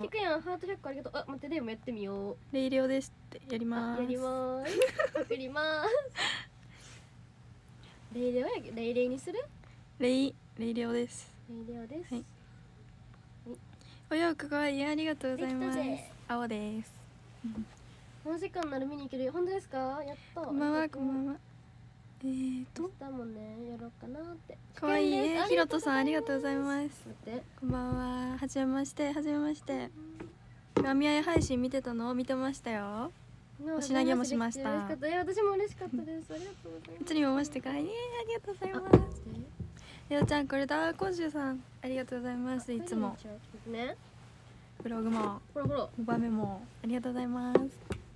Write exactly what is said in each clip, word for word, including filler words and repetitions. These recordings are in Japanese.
いくやん、ハートひゃっこありがとう。あ、待って、でもやってみよう。 レイレオですってやりまーす。 やりまーす。送りまーす。レイレオやけど、レイレイにする？ レイレイレオです。 レイレオです。 はい。お洋服かわいい、ありがとうございます。青です。 この時間なら見に行ける。本当ですか？やった。 こんばんは、こんばんは。えーと。 明日もね、やろうかなって。 かわいい、え、ひろとさん、ありがとうございます。 待って。 こんばんは、はじめまして、はじめまして。神合配信見てたの、見てましたよ。お品上げもしました。 私も嬉しかったです。ありがとうございます。 いつにもましてから、えー、ありがとうございます。レオちゃん、これだ、コンシュさん、ありがとうございます。いつも。 ね。 ブログも、 ほらほら、 モバメも、ありがとうございます。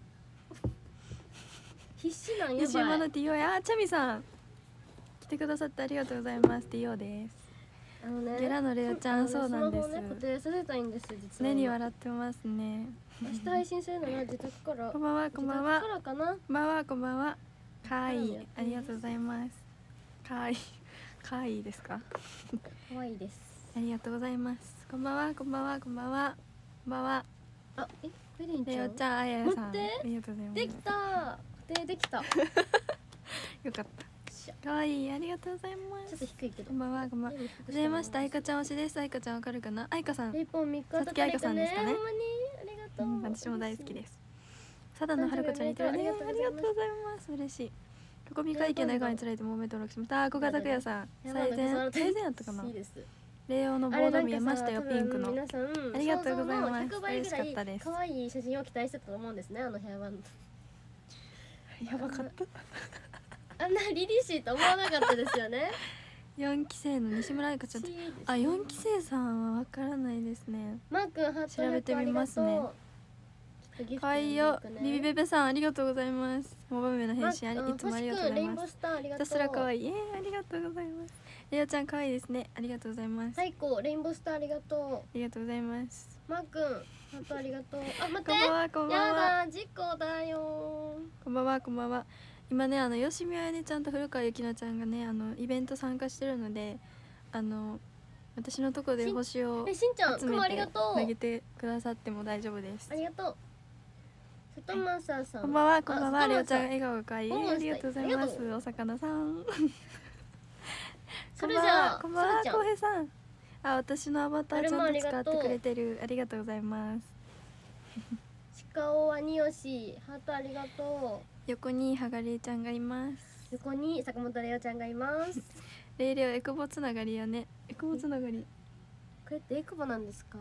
必死なんやばい。 西山の ティーオー や、あ、チャミさん。来てくださってありがとうございます。ティーオー です。 あのね、 ゲラのレオちゃん、そうなんです。 固定させたいんです、実は。 目に笑ってますね。 明日配信するのは自宅から。 こんばんは、こんばんは。 自宅からかな。 こんばんは、こんばんは。かわいい、ありがとうございます。かわいい。かわいいですか。 かわいいです。 ありがとうございます。こんばんは、こんばんは、こんばんは。こんばんは。 あ、え、フェリンちゃん。 レオちゃん、あややさん。ありがとうございます。 できた。固定できた。 よかった。かわいい、ありがとうございます。 ちょっと低いけど。 こんばんは、こんばんは。はじめまして、あいかちゃん推しです。あいかちゃんわかるかな。あいかさん。 レイポンみっかさつきあいかさんですかね。 ほんまにありがとう。 私も大好きです。佐田の春子ちゃんに似てるね。ありがとうございます。嬉しい。ここみ会見の笑顔につられてもうめ登録しました。小川拓也さん。最善、最善やったかな。レオのボード見えましたよ、ピンクの。ありがとうございます。嬉しかったです。 可愛い写真を期待してたと思うんですね、あの部屋は。 やばかった。 あんな凛々しいと思わなかったですよね。 よんきせいの西村愛香ちゃん。あ、よんきせいさんはわからないですね。 マー君、ハート調べてみますね。かわいいよ、ビビベベさん、ありがとうございます。モバメの返信あり、いつもありがとうございます。ひたすらかわいい、えー、ありがとうございます。レオちゃんかわいいですね、ありがとうございます。 最高、レインボースターありがとう。 ありがとうございます。 マー君、ハートありがとう。あ、待って。 こんばんは、こんばんは。 やだ、事故だよ。 こんばんは、こんばんは。今ね、あの吉見あやねちゃんと古川ゆきなちゃんがね、あのイベント参加してるので、あの私のとこで星を集めて投げてくださっても大丈夫です。 ありがとう。里正さん。 こんばんは、こんばんは。レオちゃん笑顔が可愛い。ありがとうございます。お魚さん。 それじゃあ、 こんばんは、こうへいさん。あ、私のアバターちゃんと使ってくれてる。ありがとうございます。 鹿尾はによし、ハートありがとう。 横にはがれいちゃんがいます。 横に坂本レオちゃんがいます。 レイレオエクボつながりやね。エクボつながり。 これってエクボなんですか？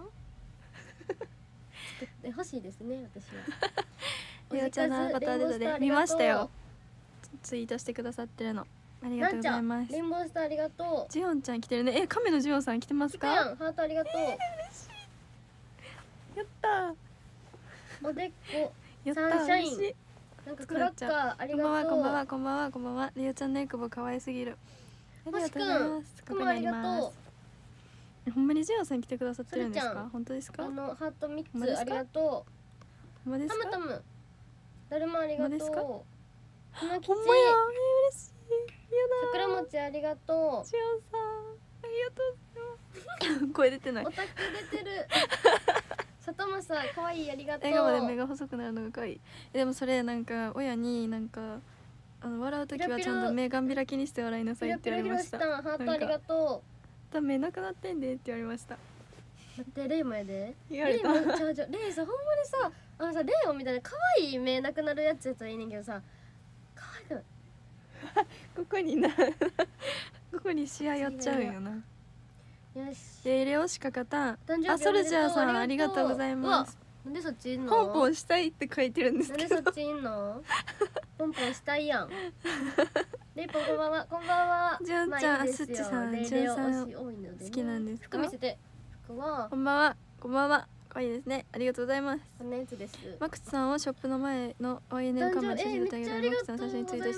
作ってほしいですね、私は。 レオちゃんのアバター出たで見ましたよ。ツイートしてくださってるの。ありがとうございます。 レインボースターありがとう。 ジオンちゃん来てるね。え、亀のジオンさん来てますか？ ハートありがとう。 えー、嬉しい。やった。 おでっこ。 やった。 サンシャイン。なんかクラッカーありがとう。 こんばんは、こんばんは、こんばんは。レオちゃんのエクボ可愛すぎる。ありがとうございます。ここにあります。ほんまにジオンさん来てくださってるんですか？本当ですか？ あのハートみっつありがとう。 ほんまですか？ タムタム。だるまありがとう。花吉。 ほんまや、え、嬉しい。やだ。 桜餅ありがとう。 ジオンさん、ありがとうございます。声出てない。 オタク出てる。里正可愛い、ありがとう。 笑顔で目が細くなるのが可愛い。でもそれなんか親になんかあの笑うときはちゃんと目がん開きにして笑いなさいって言われました。 ハートありがとう。 多分目なくなってんでって言われました。 待って、レイもやで。 言われた。 レイもちゃうちゃう。レイさほんまにさ、あのさレイをみたいな可愛い目なくなるやつやったらいいねんけどさ、可愛くない。 ここになここに視野寄っちゃうんよな。 よし。 レレオシカカタン。あ、ソルジャーさんありがとうございます。 なんでそっちいんの？ ポンポンしたいって書いてるんですけど。 なんでそっちいんの？ポンポンしたいやん。レイポンこんばんは、こんばんは。 ジュンちゃん、あ、スッチさん、ジュンさん好きなんですか？ 服見せて。服は。 こんばんは、こんばんは。可愛いですね。ありがとうございます。 こんなやつです。 マクチさんをショップの前の ワイエヌエル カメラ写真であげたマクチさん写真ツイートした。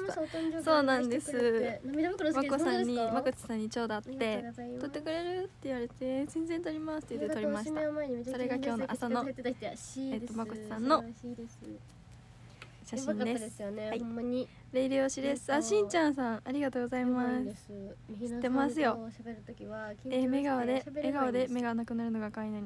そうなんです。マコさんにマクチさんにちょうだって撮ってくれるって言われて全然撮りますって言って撮りました。それが今日の朝のえっとマコチさんの写真です。はい。レイレオシです。あ、しんちゃんさんありがとうございます。知ってますよ。え、目顔で笑顔で目がなくなるのが可愛いのに。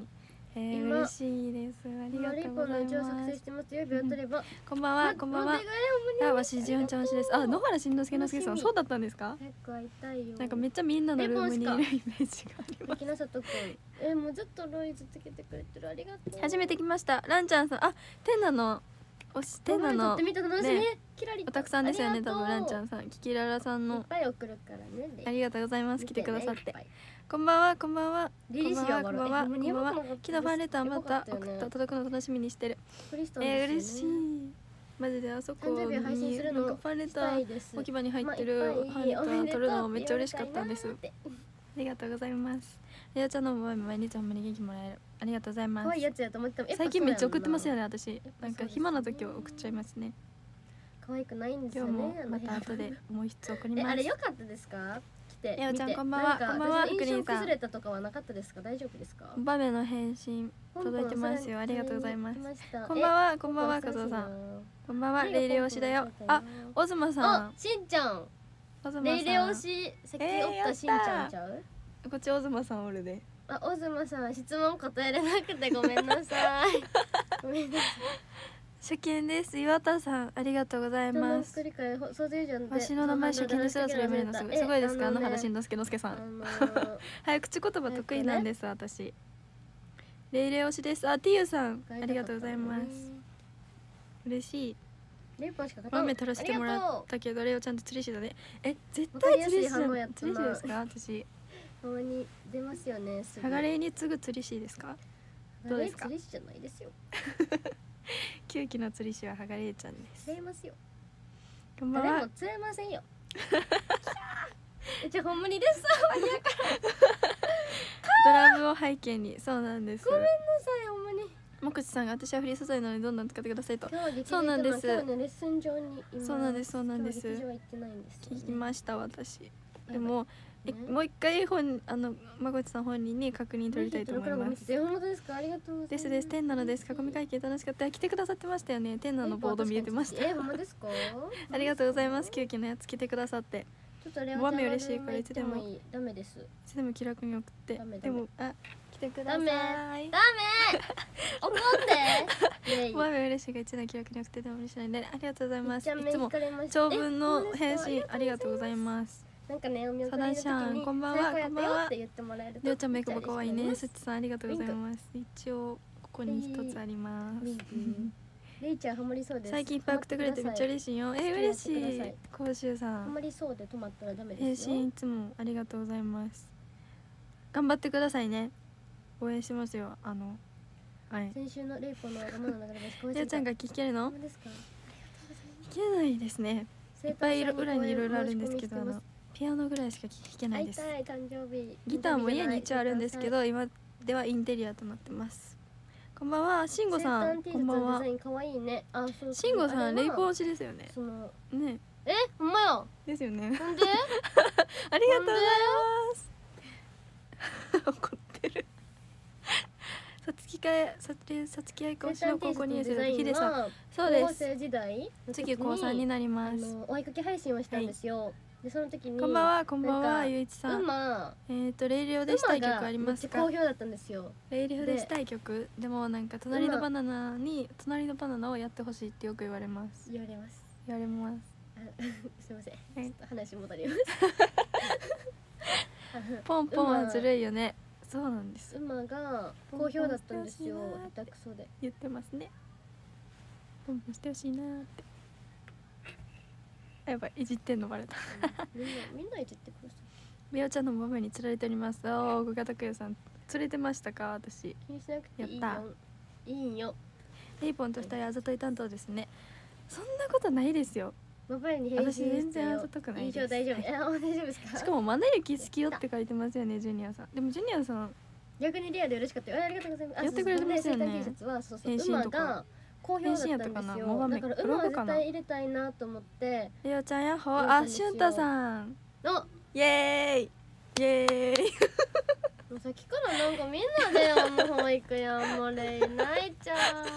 えー、嬉しいです。ありがとうございます。こんばんは、こんばんは。あ、わしじゅんちゃんしです。あ、野原しんのすけのすけさん、そうだったんですか？ 早く会いたいよ。 なんかめっちゃみんなのルームにいるイメージがあります。 きなさとくん、え、もうずっとロイズつけてくれてる、ありがとう。 初めて来ました。ランちゃんさん、あ、テンナのおし、テンナのね、おたくさんですよね、多分ランちゃんさん、キキララさんの。いっぱい送るからね。 ありがとうございます。来てくださって。こんばんは、こんばんは。こんばんは、こんばんは。こんばんは。木のファンレターまた送った届くの楽しみにしてる。えー、嬉しい。マジであそこになんかファンレター置き場に入ってるファンレター取るのめっちゃ嬉しかったんです。ありがとうございます。レオちゃんの前毎日ほんまに元気もらえる。ありがとうございます。最近めっちゃ送ってますよね、私。なんか暇な時は送っちゃいますね。 可愛くないんですよね。 今日もまた後でもう一つ送ります。 あれ良かったですか？ レオちゃんこんばんは。こんばんは。 印象崩れたとかはなかったですか？大丈夫ですか？ バメの返信届いてますよ。ありがとうございます。こんばんは。こんばんは、加藤さん。こんばんは。レイレ推しだよ。あ、オズマさん。 しんちゃん。レイレ推し、さっきおったしんちゃんちゃう？ こっちオズマさんおるで。 あ、オズマさん、質問答えれなくてごめんなさい。ごめんなさい。 初見です。岩田さん、ありがとうございます。わしの名前初見ですらそれ読めるのすごい。すごいですか、野原しんのすけのすけさん。早口言葉得意なんです、私。レイレ推しです。あ、ティユさん、ありがとうございます。嬉しい。豆垂らしてもらったけど、レオちゃんと釣り師だね。え、絶対釣り師じゃん。釣り師ですか、私。 たまに出ますよね。 ハガレイに次ぐ釣り師ですか。どうですか。 釣り師じゃないですよ。 旧期の釣り師はハガレイちゃんです。 釣れますよ。 こんばんは。 でも釣れませんよ。じゃほんまにです。 ドラムを背景に、そうなんです。 ごめんなさい、ほんまに。 もくちさんが私はフリー素材なのでどんどん使ってくださいと。 そうなんです。そうなんです、そうなんです。聞きました私。でもえもう一回本あのまこちさん本人に確認取りたいと思います。 本当ですか？ありがとうございます。 ですです。天なのです。囲み会計楽しかった。来てくださってましたよね。天なのボード見えてました。 え、ほんまですか？ ありがとうございます。急遽のやつ来てくださって。 ちょっとレオちゃんが嬉しいからいつでもダメです。いつでも気楽に送って。でもあ来てください。 ダメ。ダメ。怒って。 マメ嬉しいがいつでも気楽に送ってでも嬉しいね。ありがとうございます。いつも長文の返信ありがとうございます。 なんかね、お見送りの時にこんばんは、こんばんは。 りょうちゃんメイクも可愛いね。すっちさんありがとうございます。一応ここに一つあります。 レイちゃんハマりそうです。 最近いっぱい送ってくれてめっちゃ嬉しいよ。え、嬉しい。甲州さん。 ハマりそうで止まったらダメですよ。返信いつもありがとうございます。頑張ってくださいね。応援しますよ。あのはい。 先週のレイポの生の流れです。 レイちゃんが聞けるの？聞けないですね。いっぱい裏にいろいろあるんですけど、あのピアノぐらいしか弾けないです。ギターも家に一応あるんですけど、今ではインテリアとなってます。こんばんは、しんごさん。こんばんは。しんごさん、レイポ推しですよね。ね。 え、ほんまや。 ですよね。 なんで？ ありがとうございます。怒ってる。さつきかえ、さつさつきあいか推しの高校にねん生だヒデさん。そうです。次高三になります。 お絵かき配信をしたんですよ。でその時にこんばんは、こんばんは、ゆういちさん。えっとレイレオでしたい曲ありますか？ 好評だったんですよ。 レイレオでしたい曲、でもなんか隣のバナナに隣のバナナをやってほしいってよく言われます。 言われます。 言われます。 すみません。ちょっと話戻ります。 ポンポンはずるいよね。そうなんです。 馬が好評だったんですよ。下手くそで言ってますね。ポンポンしてほしいなーって。やばい、いじってんのバレた。 みんなみんないじってください。 みおちゃんのママに釣られております。おお、小型くやさん釣れてましたか？私気にしなくていいよ。いいよ。 レイポンとふたりあざとい担当ですね。そんなことないですよ。私全然あざとくないです。 大丈夫。え、大丈夫ですか？ しかもマナユキ好きよって書いてますよね、ジュニアさん。でもジュニアさん逆にリアで嬉しかったよ。ありがとうございます。 やってくれてますよね。 返信とか好評だったんですよ。だから馬は絶対入れたいなと思って。 レオちゃんやっほー。あ、しゅんたさん。 のイエーイイエーイ。 もうさっきからなんかみんなでやんも保育やんもれいないちゃ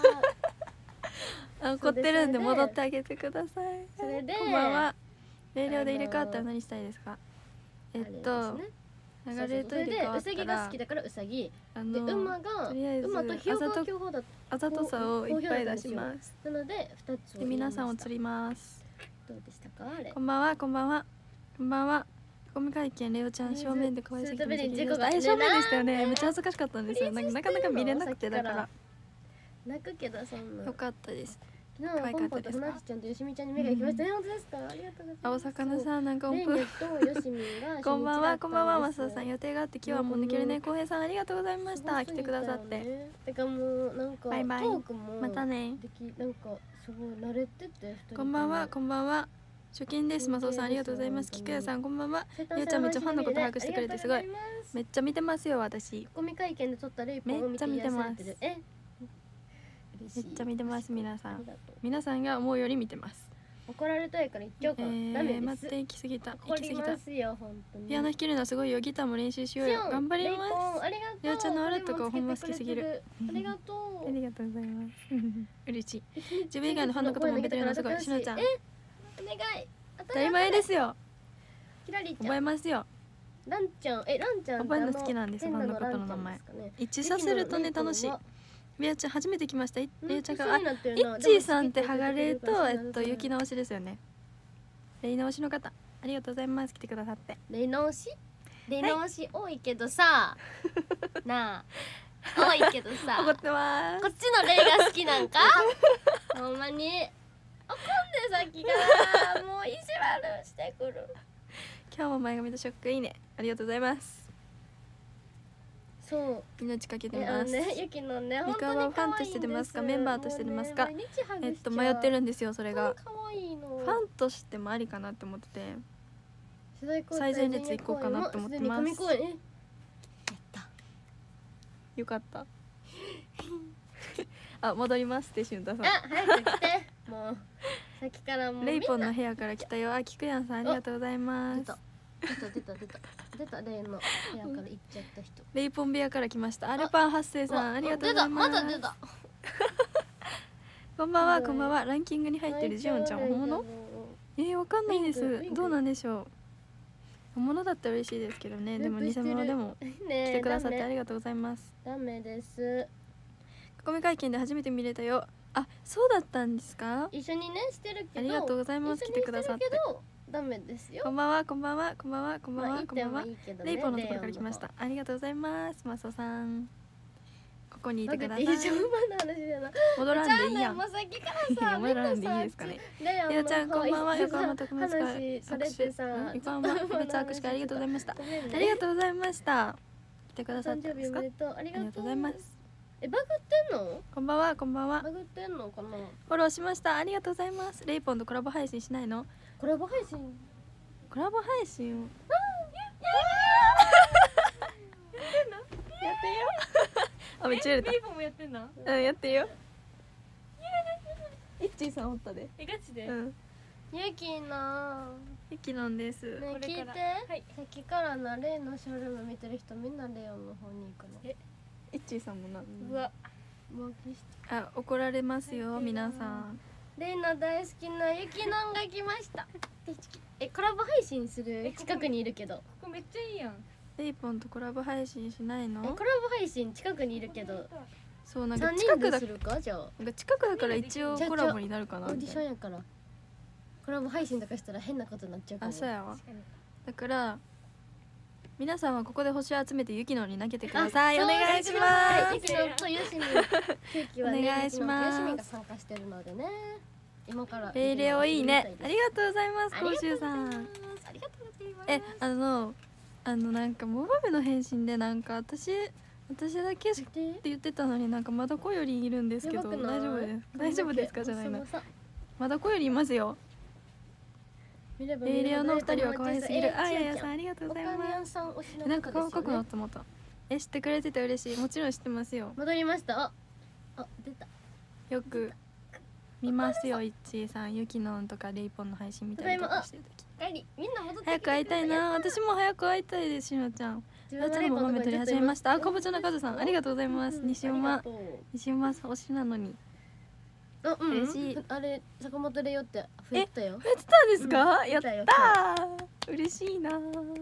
ん。怒ってるんで戻ってあげてください。 それでこんばんは。レイレオで入れ替わったら何したいですか？えっと流れると入れ替わったら、 それでウサギが好きだからウサギあでの馬がとりあえず馬とひよこが両方だあざとさをいっぱい出します。 なのでふたつをで皆さんを釣ります。 どうでしたかあれ。 こんばんはこんばんはこんばんは。コミ会見レオちゃん正面で可愛すぎてめっちゃ緊張した。え正面でしたよね。めっちゃ恥ずかしかったんですよ。なんかなかなか見れなくてだから泣くけどそんなよかったです。 昨日はポンポンとふなっしちゃんとよしみちゃんに目が行きましたね。本当ですか。ありがとうございます。 青魚さんなんか音符レイネとよしみがこんばんはこんばんはマサさん予定があって今日はもう抜けるね。浩平さんありがとうございました。来てくださっててかもうなんかバイバイトークもまたね。 できなんかすごい慣れててこんばんはこんばんは初見です。マサさんありがとうございます。菊谷さんこんばんは。レオちゃんめっちゃファンのこと把握してくれてすごいめっちゃ見てますよ私。 コミ会見で撮ったレイポンを見て癒されてる。えめっちゃ見てます皆さん。皆さんが思うより見てます。 怒られたいから言っちゃおうかな。ダメです。 待って行き過ぎた行き過ぎた。ピアノ弾けるのはすごいよ。ギターも練習しようよ。頑張ります。レオちゃんの笑うとこほんま好きすぎる。 ありがとう。 ありがとうございます。嬉しい。自分以外のファンのことも見てるのはすごい。しのちゃん。 えお願い。 当たり前ですよ。 キラリちゃん。 覚えますよ。 ランちゃんえランちゃん覚えるの好きなんですファンの方の名前。一致させるとね楽しい。レオちゃん初めて来ました。レオちゃんがあ、イッチーさんって剥がれとえっと雪直しですよね。レイ直しの方ありがとうございます。来てくださって。 レイ直し？レイ直し多いけどさ、なあ多いけどさ。 怒ってます。 こっちのレイが好きなんか？ほんまに怒んでさっきからもう意地悪してくる。 今日も前髪とショックいいね。ありがとうございます。 そう命かけてます。 ね、ゆきのね、 ゆかはファンとして出ますか、メンバーとして出ますか。えっと迷ってるんですよそれが。ファンとしてもありかなって思ってて、最前列行こうかなって思ってます。よかった。あ、戻りますってしゅんたさん。 あ、早く来て。もうさっきからもうレイポンの部屋から来たよ。あ、きくやんさんありがとうございます。 出た出た出た出たレイの部屋から行っちゃった人。 レイポン部屋から来ました。アルパン発生さんありがとうございます。 まだ出た。 こんばんはこんばんは。ランキングに入ってるジオンちゃん本物？えー、わかんないです。どうなんでしょう。本物だったら嬉しいですけどね。でも偽物でも来てくださってありがとうございます。 ダメです。 囲み会見で初めて見れたよ。あ、そうだったんですか？ 一緒にねしてるけど。 ありがとうございます。来てくださって。 ダメですよ。 こんばんはこんばんはこんばんはこんばんはこんばんは。レイポンのところから来ました。ありがとうございます。マソさん。ここにいてください。戻らんでいいやん。戻らんでいいですかね。レオちゃんこんばんは。横浜特別会握手。横浜特別握手会ありがとうございました。ありがとうございました。来てくださったんですか？ありがとうございます。 え、バグってんの？ こんばんはこんばんは。 バグってんのかな？ フォローしました。ありがとうございます。レイポンとコラボ配信しないの？ コラボ配信。 コラボ配信を。やってよ。あ、めっちゃやれた。 レイポンもやってんの？ うん、やってよ。イッチーさんおったで。 え、ガチで？ うん。 ゆきな。 ゆきなんです。 ね、聞いて。さっきからな、レイのショールーム見てる人みんなレオンの方に行くの。え、 イッチーさんもな。 うわ。 あ、怒られますよ皆さん。 レイの大好きなゆきのんが来ました。え、コラボ配信する？近くにいるけど。ここめっちゃいいやん。 レイポンとコラボ配信しないの？ え、コラボ配信近くにいるけど。 そうなんか近くだするかじゃあ。 なんか近くだから一応コラボになるかな。 オーディションやから。コラボ配信とかしたら変なことになっちゃうかも。 あ、そうやわ。だから皆さんはここで星を集めてユキノに投げてください。お願いします。 ユキノとヨシミ、ケーキはね、お願いします。ヨシミが参加してるのでね。今からレイレオいいね。ありがとうございます。コウシュウさん。 ありがとうございます。 え、あのあのなんかモバメの返信でなんか私私だけって言ってたのになんかまだこよりいるんですけど大丈夫です大丈夫ですかじゃないの。まだこよりいますよ。レイレオの二人は可愛すぎる。あ、ややさんありがとうございます。なんか顔赤くなったまた。え、知ってくれてて嬉しい。もちろん知ってますよ。 戻りました。あ、出た。 よく見ますよ、いっちーさん。ゆきのんとかレイポンの配信見たりとかしてる時。早く会いたいな。私も早く会いたいです、しのちゃん。あちゃんも豆取り始めました。あ、かぼちゃのカズさんありがとうございます。西馬西馬推しなのに。 あ、うん、嬉しい。あれ坂本レイヨって増えたよ。 増えてたんですか？やったー。嬉しいな。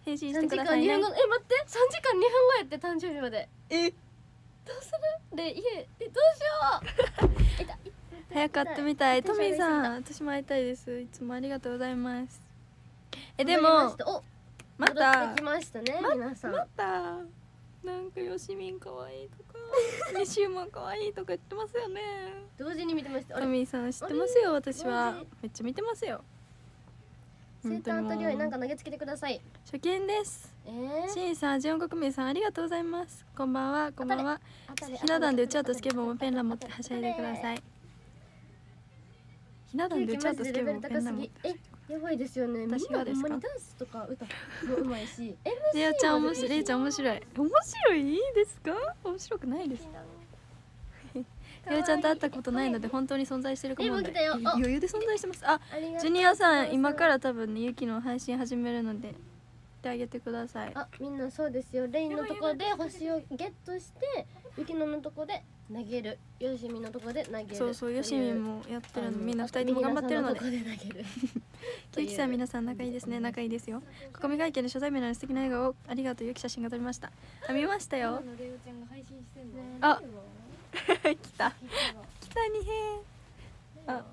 返信し 3 てくださいね。 時間にふんごえ待ってさんじかんにふんごやって誕生日まで。 えどうするで家えどうしよう。痛い早く会ってみたい。トミーさんん私も会いたいです。いつもありがとうございます。えで戻りまもしたおま戻たってきましたね皆さん。 またなんかよしみんかわいいとか西馬かわいいとか言ってますよね。 同時に見てました。あれトミーさん知ってますよ。私は同時めっちゃ見てますよ。 生誕とりょうになんか投げつけてください。 初見です。 えーしんさん、ジオン国民さんありがとうございます。こんばんは、こんばんは。 あたれひな壇でうちわとスケボーもペンラン持ってはしゃいでください。ひな壇でうちわとスケボーもペンラン持って。 えやばいですよね。みんな私がですかほんまにダンスとか歌もうまいし。 レイちゃん面白い、レイちゃん面白い。面白いですか？面白くないです。レイちゃんと会ったことないので本当に存在してるかも。 えもう来たよあ余裕で存在してます。あ、ジュニアさん今から多分ねユキの配信始めるのでしてあげてください。 あみんなそうですよ。レインのところで星をゲットしてユキノのところで投げる。ヨシミのところで投げる。 そうそう、ヨシミもやってるの、みんな二人とも頑張ってるので。ゆきさん皆さん仲いいですね。仲いいですよ。ここ未会見で初対面の素敵な笑顔をありがとう。ゆき写真が撮りました。あ、見ましたよ。あ、来た。来たにへー。あ、こ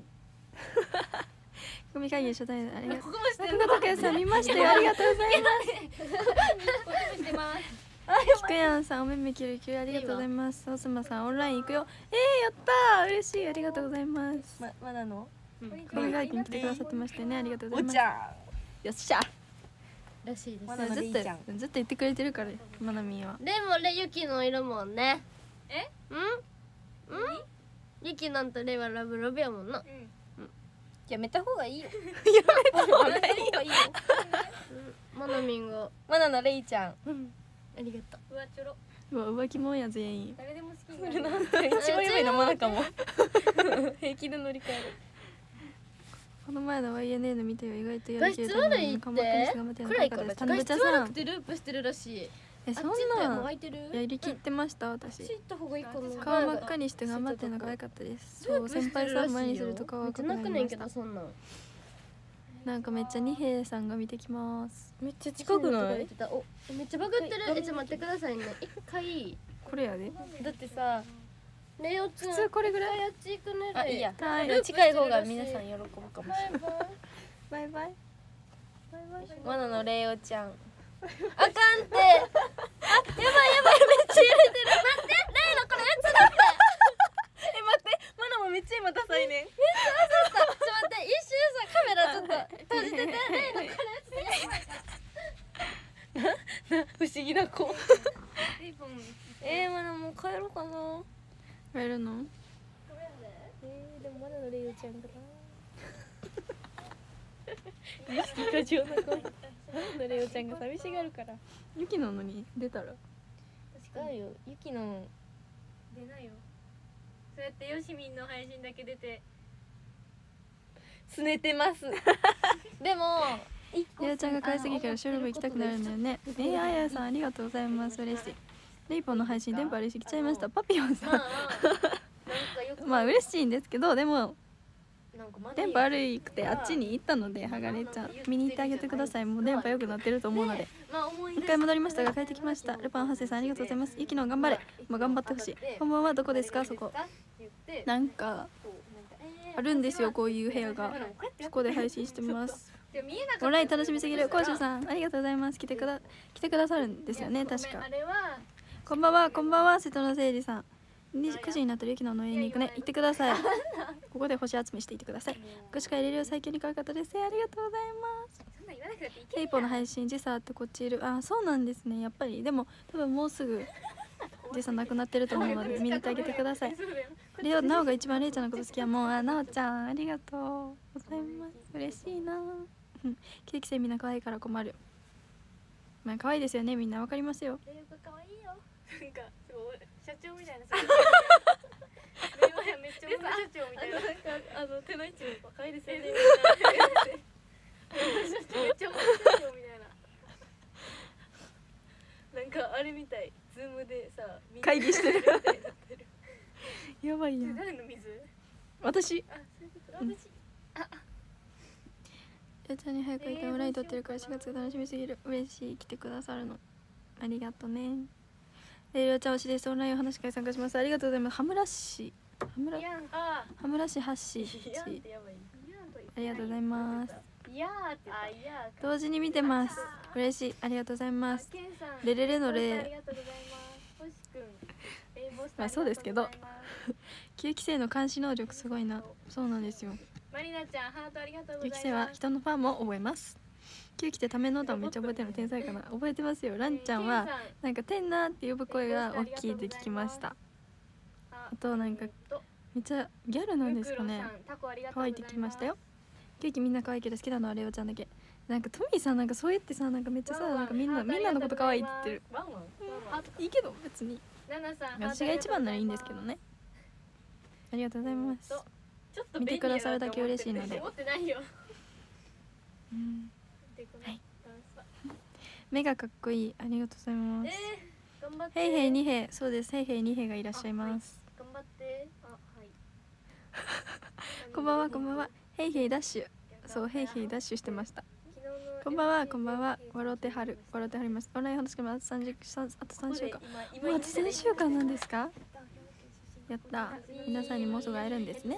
こ未会見で初対面ありがとう。ここもしてる。中田さん見ましたよ。ありがとうございます。キクヤンさんお目目キュルキュルありがとうございます。おすまさんオンライン行くよ。えー、やったー、嬉しい、ありがとうございます。 ままだのこの外見来てくださってましてね、ありがとうございます。 おちゃんよっしゃ。 らしいです。 まだずっとずっと言ってくれてるから、まなみは。 でもレユキのいるもんね。え？うん？うん？ユキなんとレイはラブラブやもんな。 やめた方がいいよ。 やめた方がいいよ。 マナミンがまだのレイちゃん。 ありがとう。うわちょろ。 うわ浮気もんや全員。 誰でも好きになる。 一番弱いのまだかも。平気で乗り換える。 この前の ワイエヌエヌ 見てよ、意外とやる気画質悪いって。暗いからタナ画質ブチャさん悪く。てループしてるらしい。 え、そんあっちってもうなん開いてる？ やりきってました私。 知った方がいいかな。 顔真っ赤にして頑張ってるのが可愛かったです。そう、先輩さん前にすると顔めっ赤くなちゃ泣くねんりました。 けどそんなん。 なんかめっちゃ二平さんが見てきます。 めっちゃ近くない？ おめっちゃバグってる。えちょっと待ってくださいね。一回これやで。 だってさ、 レオちゃん普通これぐらい。 やっち行くね。 あいいや。 はい。 近い方が皆さん喜ぶかもしれない。 バイバイ。 まだのレイオちゃん。 あかんって。あやばいやばいめっちゃ揺れてる。待ってレイのこれやつだって。 え待って、まだもめっちゃ今ダサいね。 ちょっと待って一瞬さカメラちょっと閉じててレイのこれやつ。 不思議な子。えー、まだもう帰ろうかな。 帰るの？ えー、でもまだのレイオちゃんかな。意識過剰な子。まだのレイオちゃんが寂しがるから。 ユキなのに出たら。 違うよ、ユキの。 出ないよ。そうやってヨシミンの配信だけ出てすねてます。でもレイちゃんが可愛すぎから収録行きたくなるんだよね。えー、あやさんありがとうございます。嬉しい。レイポンの配信電波悪いし来ちゃいました。パピヨンさん。まあ嬉しいんですけど、でも電波悪くてあっちに行ったので、はがれちゃん見に行ってあげてください。もう電波良くなってると思うので。一回戻りましたが帰ってきました。ルパンハセさんありがとうございます。ゆきの頑張れ。もう頑張ってほしい。こんばんは、どこですかそこ。なんかあるんですよ、こういう部屋が。そこで配信してます。オンライン楽しみすぎる。コウシュさんありがとうございます。来てくだ来てくださるんですよね、確か。こんばんは、こんばんは、瀬戸のせいじさん。くじになったらゆきのの家に行くね。行ってください。ここで星集めしていってください。昔から入れるよ、最強に可愛かったです。ありがとうございます。テイポの配信時差ってこっちいる。あ、そうなんですね。やっぱりでも多分もうすぐ時差なくなってると思うので見に行ってあげてください。レオ、なおが一番レイちゃんのこと好きやもん。あ、なおちゃんありがとうございます。嬉しいな。ケーキセンみんな可愛いから困る。まあ可愛いですよね、みんなわかりますよ。 なんかすごい社長みたいな。目はめっちゃ女社長みたいな。なんかあの手の位置も若いですよね。めっちゃ女社長みたいな。なんかあれみたい。ズームでさ会議してる。やばいやん。 誰の水？ 私。 あ、そういうこと。私。 やちゃんに早く行って裏に撮ってるからしがつが楽しみすぎる。嬉しい、来てくださるのありがとね。えりょうちゃん推しです。オンラインお話会参加します。ありがとうございます。羽村市羽村羽村市発市ありがとうございます。 いやーってあいやー同時に見てます。嬉しい、ありがとうございます。レレレのレありがとうございます。星くんレインボースターまあそうですけどありがとうございますきゅうきせいの監視能力すごいな。そうなんですよ。 マリナちゃんハートありがとうごきゅうざいます。 きせいは人のファンも覚えます。きゅうきてための歌をめっちゃ覚えてるの天才かな。覚えてますよ。ランちゃんはなんか天なって呼ぶ声が大きいって聞きました。あとなんかめっちゃギャルなんですかね。可愛いって聞きましたよ。ケーキみんな可愛いけど好きなのはレオちゃんだけ。なんかトミーさんなんかそう言ってさなんかめっちゃさなんかみんなみんなのこと可愛いって言ってる。 ワンワンいいけど別にナナさん私が一番ならいいんですけどね。ありがとうございます。 ちょっと見てくださるだけ嬉しいので思ってないよ。 うんはい。 目がかっこいい、ありがとうございます。 えー、頑張って。 ヘイヘイ二兵、そうです、ヘイヘイ二兵がいらっしゃいます。 頑張って。あ、はい。 こんばんはこんばんは。ヘイヘイダッシュ、そうヘイヘイダッシュしてました。こんばんはこんばんは。笑ってはる笑ってはります。オンライン話します。三十三あと三週間。もうあと三週間なんですか。やった。皆さんにもうすぐ会えるんですね。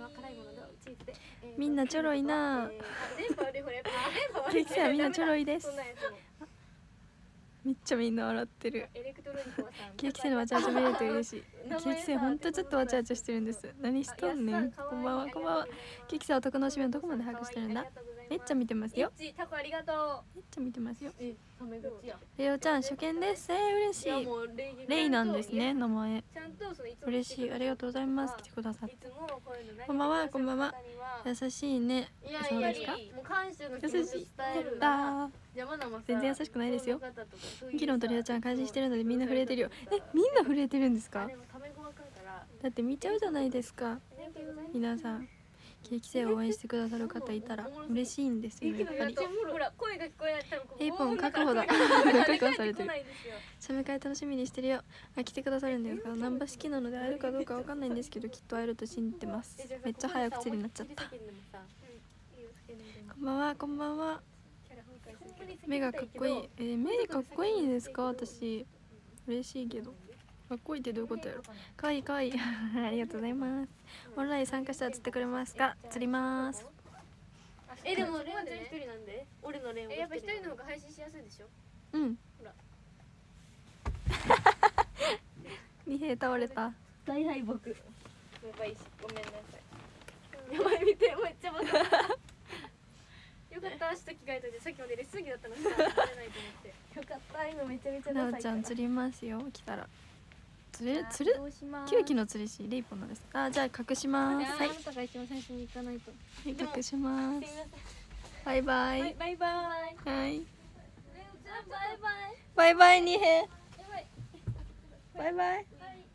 みんなちょろいな。ケーキさんはみんなちょろいです。めっちゃみんな笑ってる。ケーキさんのわちゃわちゃ見れると嬉しい。ケーキさんほんとずっとわちゃわちゃしてるんです。何しとんねん。こんばんはこんばんは。ケーキさんは男の趣味をどこまで把握してるんだ。めっちゃ見てますよ。 タコありがとめっちゃ見てますよ。 う。え、タメ口や。 レオちゃん初見です。えー、嬉しい。レイなんですね、名前。嬉しい、ありがとうございます。来てくださって。こんばんは、こんばんは。優しいね。そうですか。優しい。やったー。全然優しくないですよ。議論とレオちゃん感心してるのでみんな震えてるよ。え、みんな震えてるんですか。だって見ちゃうじゃないですか。皆さん。ケーキ生を応援してくださる方いたら嬉しいんですよやっぱり。ヘイポン確保だ。確保されてる。写メ会楽しみにしてるよ。あ、来てくださるんですが、ナンバ式なので会えるかどうかわかんないんですけど、きっと会えると信じてます。めっちゃ早口になっちゃった。こんばんは、こんばんは。目がかっこいい。えー、目かっこいいんですか、私。嬉しいけど。かっこいいってどういうことやろ。かわいいかわいい。ありがとうございます。オンライン参加したら釣ってくれますか。釣ります。 え、でもレオちゃん一人なんで。俺のレオ。やっぱ一人の方が配信しやすいでしょ。 うん。 ほら。 二兵倒れた。 大敗北。やばいし、ごめんなさい。やばい見て、めっちゃバカ。よかった明日着替えといて、さっきまでレッスン着だったのにさ、れないと思って。よかった、今めちゃめちゃなおちゃん釣りますよ。来たら。釣れ釣る九期の釣り師レイポンなんです。あ、じゃあ隠します。はい。 あなたが一番最初に行かないと。 はい、隠します。バイバイ。 バイバイ。 はい。 レオちゃんバイバイ。 バイバイ二兵。バイバイ。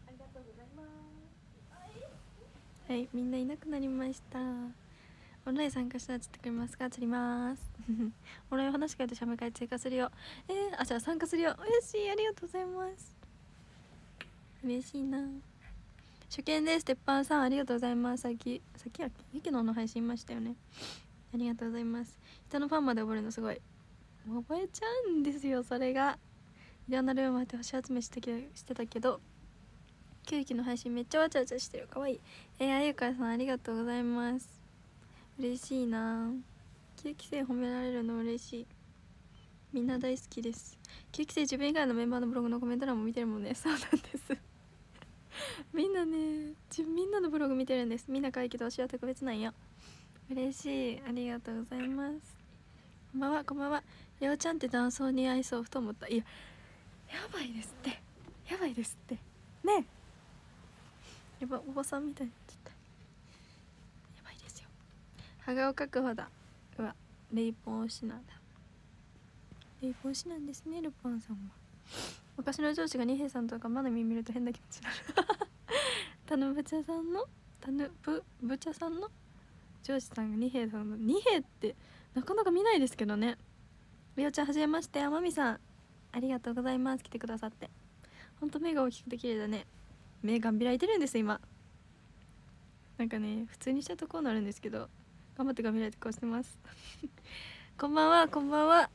はい、みんないなくなりました。オンライン参加したら釣ってくれますか。釣ります。オンライン話し会と写メ会追加するよ。えー、あ、じゃあ参加するよ。嬉しい、ありがとうございます。嬉しいな。初見です。鉄板さんありがとうございます。さっきさっきはゆきのの配信いましたよね。ありがとうございます。人のファンまで覚えるのすごい。覚えちゃうんですよ。それがいろんなルームまで星集めしてしてたけど、きゅうきの配信めっちゃわちゃわちゃしてる。かわいい。えー、あゆかさんありがとうございます。嬉しいな。きゅうき生褒められるの嬉しい。みんな大好きです。きゅうき生自分以外のメンバーのブログのコメント欄も見てるもんね。そうなんですみんなね、自分みんなのブログ見てるんです。みんな可愛いけど推しは特別なんよ。嬉しい、ありがとうございます。こんばんはこんばんは。レオちゃんって男装に合いそうと思った。いや、やばいですって、やばいですってね。やば、おばさんみたいになっちゃった。やばいですよ。羽顔確保だ。うわ、レイポン推しなんだ。レイポン推しなんですね、ルパンさんは。昔の上司が二平さんとかまだ見ると変な気持ちになるタヌブチャさんのタヌブブチャさんの上司さんが二平さんの二平ってなかなか見ないですけどね。りおちゃんはじめまして。あまみさんありがとうございます。来てくださって。ほんと目が大きくて綺麗だね。目がんびらいてるんです今。なんかね、普通にしたとこうなるんですけど、 頑張って頑張られてこうしてますこんばんはこんばんは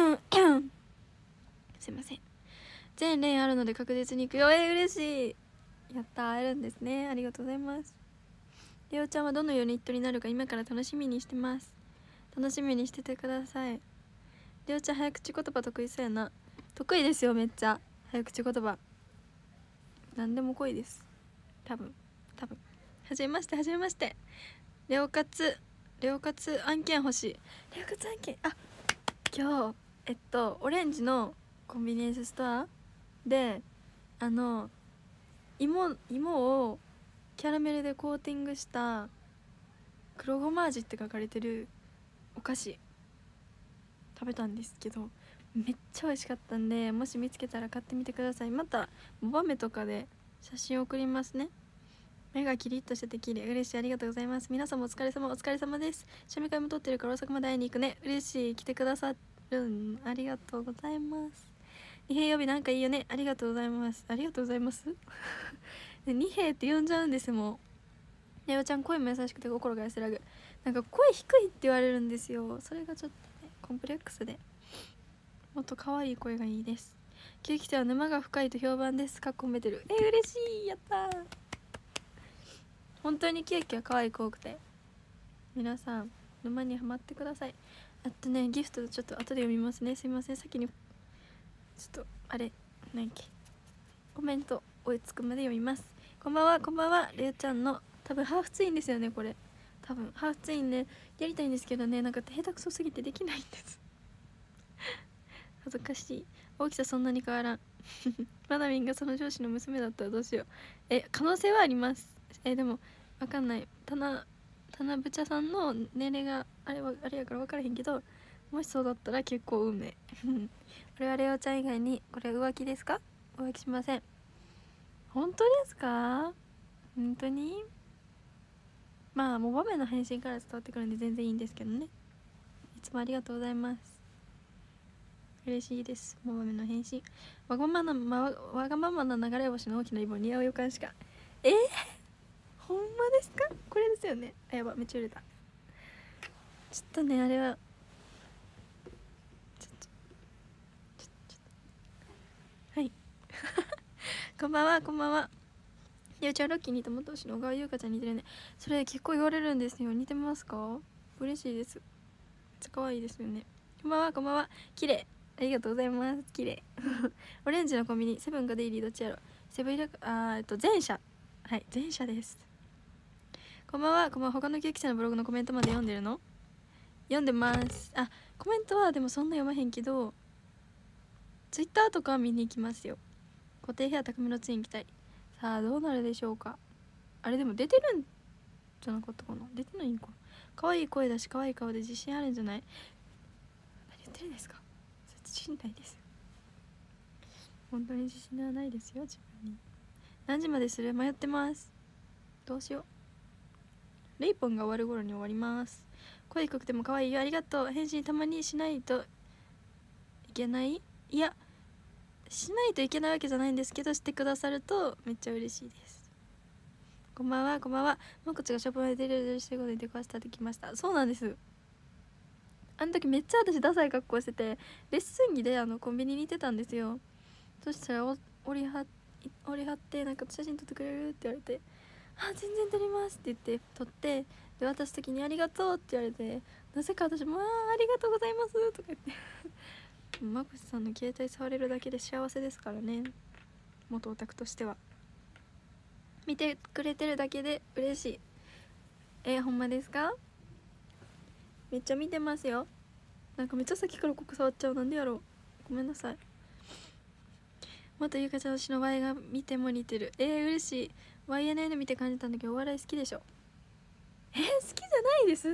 すいません。全連あるので確実に行くよ。えー、嬉しい。やったー、会えるんですね。ありがとうございます。レオちゃんはどのように人になるか今から楽しみにしてます。楽しみにしててください。レオちゃん早口言葉得意そうやな。得意ですよ、めっちゃ早口言葉。何でも濃いです、多分多分はじめましてはじめまして。レオ活レオ活案件欲しい。レオ活案件、あ、今日えっとオレンジのコンビニエンスストアであの芋芋をキャラメルでコーティングした黒ごま味って書かれてるお菓子食べたんですけど、めっちゃ美味しかったんで、もし見つけたら買ってみてください。またモバメとかで写真送りますね。目がキリッとしてて綺麗。嬉しい、ありがとうございます。皆さんもお疲れ様、お疲れ様です。賞味会も撮ってるから大阪まで会いに行くね。嬉しい、来てくださるんありがとうございます。二平曜日なんかいいよね。ありがとうございます。ありがとうございます二平って呼んじゃうんですもん。レオちゃん声も優しくて心が安らぐ。なんか声低いって言われるんですよ。それがちょっとねコンプレックスで、もっと可愛い声がいいです。ケーキ店は沼が深いと評判です。かっこ褒めてる。えー、嬉しい、やったー。本当にケーキは可愛い子多くて、皆さん沼にはまってください。あとね、ギフトちょっと後で読みますね。すいません、先にちょっとあれ何やっけ、コメント追いつくまで読みます。こんばんは、こんばんは。レオちゃんの多分ハーフツインですよね、これ。多分ハーフツインね、やりたいんですけどね、なんか下手くそすぎてできないんです恥ずかしい。大きさそんなに変わらんマナミンがその上司の娘だったらどうしよう。え、可能性はあります。え、でもわかんない。たなたなぶちゃさんの年齢があれはあれやから分からへんけど、もしそうだったら結構運命これはレオちゃん以外に、これ浮気ですか？浮気しません。本当ですか？本当に？まあもう場面の返信から伝わってくるんで全然いいんですけどね。いつもありがとうございます。嬉しいです。もばめの返信。わがままな、ま、わがままな流れ星の大きなイボ似合う予感しか。えー、ほんまですか？これですよね。あ、やば、めっちゃ売れた。ちょっとね、あれはちょっとちょっとちょっとはいこんばんは、こんばんは。ゆうちゃんロッキーにともとしの小川優香ちゃん似てるね。それ結構言われるんですよ。似てますか？嬉しいです。めっちゃ可愛いですよね。こんばんは、こんばんは。綺麗、ありがとうございます。綺麗オレンジのコンビニ、セブンかデイリーどっちやろ。セブンイレか、あー、えっと前者、はい前者です。こんばんは、こんばんは。他のケーキ社のブログのコメントまで読んでるの？読んでます。あ、コメントはでもそんな読まへんけど、ツイッターとかは見に行きますよ。固定部屋高めのツイン期待。さあどうなるでしょうか。あれでも出てるんじゃなかったかな。出てないんかな。可愛い声だし可愛い顔で自信あるんじゃない？何言ってるんですか？自信ないですよ。本当に自信はないですよ、自分に。何時までする？迷ってます。どうしよう。レイポンが終わる頃に終わります。声低くても可愛いよ、ありがとう。返信たまにしないといけない？いや、しないといけないわけじゃないんですけど、してくださるとめっちゃ嬉しいです。こんばんは、こんばんは。もこちがショップまで出るしてることに出くわしたってきました。そうなんです。あの時めっちゃ私ダサい格好してて、レッスン着であのコンビニに行ってたんですよ。そしたらお折りは折り張ってなんか写真撮ってくれるって言われて、あ、全然撮りますって言って撮って、で渡す時にありがとうって言われて、なぜか私もあありがとうございますとか言ってまこしさんの携帯触れるだけで幸せですからね。元オタクとしては見てくれてるだけで嬉しい。えー、ほんまですか？めっちゃ見てますよ。なんかめっちゃ先からここ触っちゃう。なんでやろう、ごめんなさい。またゆかちゃんの Y が見ても似てる。えー、嬉しい。 ワイエヌエヌ 見て感じたんだけど、お笑い好きでしょ。えー、好きじゃないですって。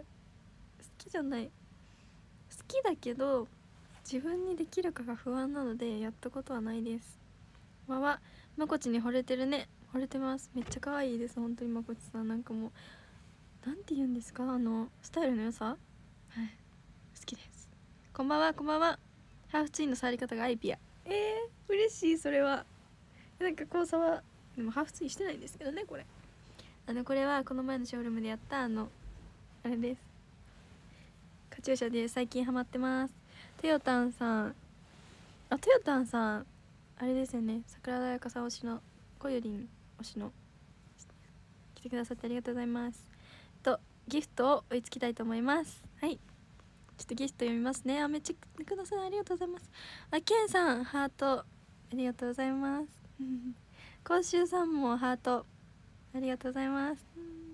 好きじゃない。好きだけど自分にできるかが不安なのでやったことはないです。わわ、まこちに惚れてるね。惚れてます。めっちゃ可愛いです本当に。まこちさんなんかもうなんて言うんですか、あのスタイルの良さ、はい、好きです。こんばんは、こんばんは。ハーフツインの触り方がアイピア。えー、嬉しい。それはなんかこう触、でもハーフツインしてないんですけどね。これあのこれはこの前のショールームでやったあのあれです。カチューシャで最近ハマってます。トヨタンさん、あ、トヨタンさんあれですよね、桜田彩香さん推しのこゆりん推しの来てくださってありがとうございます。とギフトを追いつきたいと思います。はい、ちょっとギフト読みますね。あ、めっちゃください、ありがとうございます。あ、ケンさんハートありがとうございます甲州さんもハートありがとうございます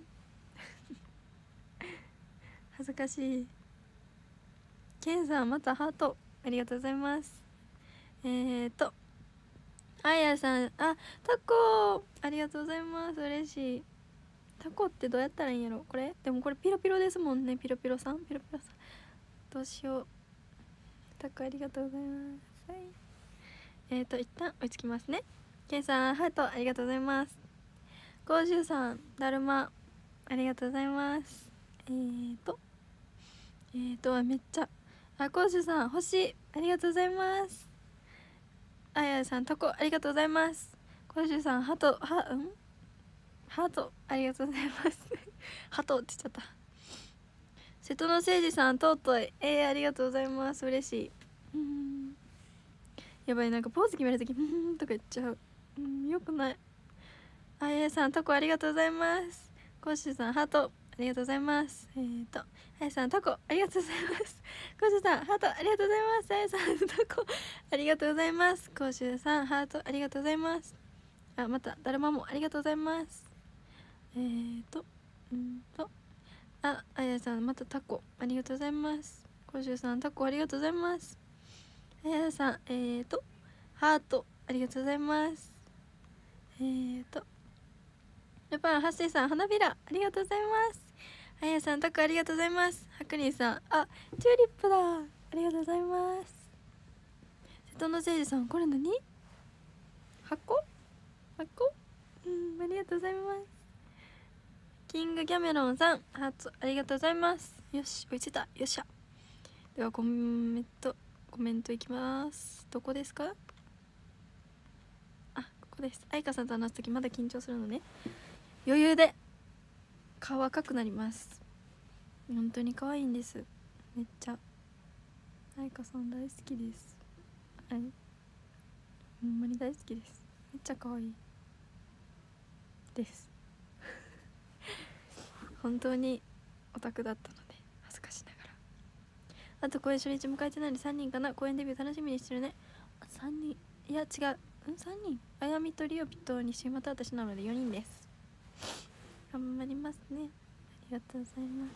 恥ずかしい。ケンさんまたハートありがとうございます。えーとあやさん、あ、タコありがとうございます。嬉しい。タコってどうやったらいいんやろこれ。でもこれピロピロですもんね。ピロピロさんピロピロさんどうしよう。タコありがとうございます。はい、えーと一旦追いつきますね。ケンさんハートありがとうございます。甲州さんだるまありがとうございます。えーとえーとめっちゃあ、甲州さん星ありがとうございます。あやさんタコありがとうございます。甲州さんハートはうんハートありがとうございますハトって言っちゃった。瀬戸の誠司さんとうといえー、ありがとうございます。嬉しい。うんやばい、なんかポーズ決めるときうんとか言っちゃう。うんよくない。あやさんタコありがとうございます。コッシュさんハートありがとうございます。えーとあやさんタコありがとうございます。コッシュさんハートありがとうございます。あやさんタコありがとうございます。コッシュさんハートありがとうございます。あ、まただるまもありがとうございます。えーとうんとあ、あやさんまたタコありがとうございます。コッシュさんタコありがとうございます。あやさんえーとハートありがとうございます。えーとルパンハッセイさん花びらありがとうございます。あやさんタコありがとうございます。ハクリンさんあチューリップだありがとうございます。瀬戸の誠司さんこれ何箱箱うんありがとうございます。キングキャメロンさんハートありがとうございます。よし追いついた。よっしゃ。ではコメントコメントいきます。どこですか。あ、ここです。あいかさんと話すときまだ緊張するのね。余裕で顔赤くなります。本当に可愛いんです。めっちゃあいかさん大好きです。はい、ほんまに大好きです。めっちゃ可愛いです本当にオタクだったので恥ずかしながら。あと公演初日迎えてないのでさんにんかな。公演デビュー楽しみにしてるね。あさんにんいや違ううんさんにんあやみとリオピと西また私なのでよにんです。頑張りますね。ありがとうございます。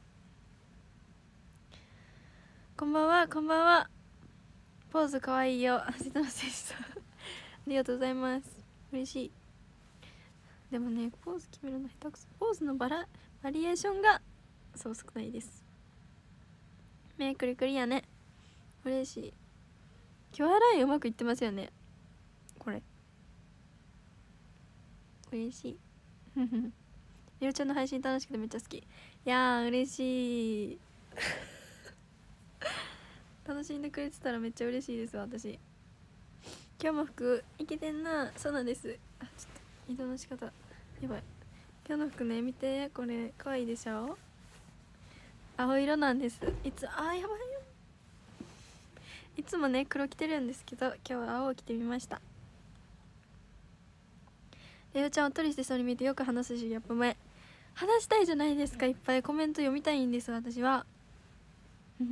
こんばんはこんばんは。ポーズかわいいよ瀬戸の選手さんありがとうございます。嬉しい。でもねポーズ決めるの下手くそ。ポーズのバラバリエーションがそう少ないです。目くりくりやね。嬉しい。キュアラインうまくいってますよねこれ。嬉しいゆうちゃんの配信楽しくてめっちゃ好き。いやー嬉しい楽しんでくれてたらめっちゃ嬉しいです私。今日も服いけてんな。そうなんです。あちょっと移動の仕方やばい。今日の服ね見てこれ可愛いでしょ。青色なんです。いつあーやばいよ。いつもね黒着てるんですけど今日は青を着てみました。レオちゃんおっとりしてそうに見えてよく話すしやっぱ前話したいじゃないですか。いっぱいコメント読みたいんです私はいっ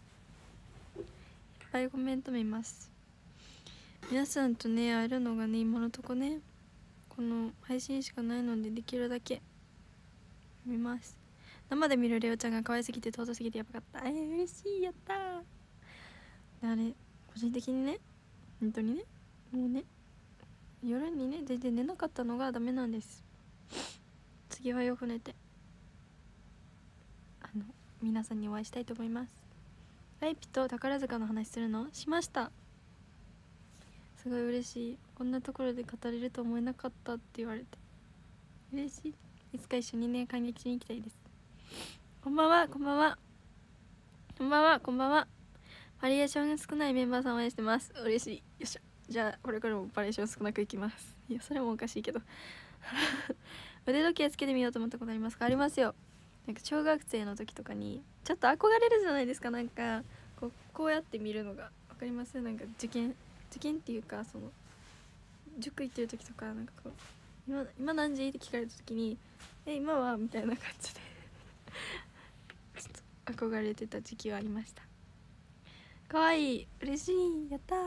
ぱいコメント見ます。皆さんとね会えるのがね今のとこねこの配信しかないのでできるだけ見ます。生で見るレオちゃんが可愛すぎて尊すぎてやばかった。えー、嬉しいやったー。あれ個人的にね本当にねもうね夜にね全然寝なかったのがダメなんです。次はよく寝てあの皆さんにお会いしたいと思います。ライピと宝塚の話するのしました。すごい嬉しい。こんなところで語れると思えなかったって言われて嬉しい。いつか一緒にね感激しに行きたいです。こんばんはこんばんはこんばんはこんばんは。バリエーションが少ないメンバーさん応援してます。嬉しい。よっしゃじゃあこれからもバリエーション少なくいきます。いやそれもおかしいけど腕時計つけてみようと思ったことありますか。ありますよ。 なんか小学生の時とかにちょっと憧れるじゃないですか。なんかこうこうやって見るのが分かります？なんか受験受験っていうか、その塾行ってる時とか、なんかこう今, 今何時って聞かれた時に「え今は?」みたいな感じでちょっと憧れてた時期がありました。かわいい、嬉しい、やったー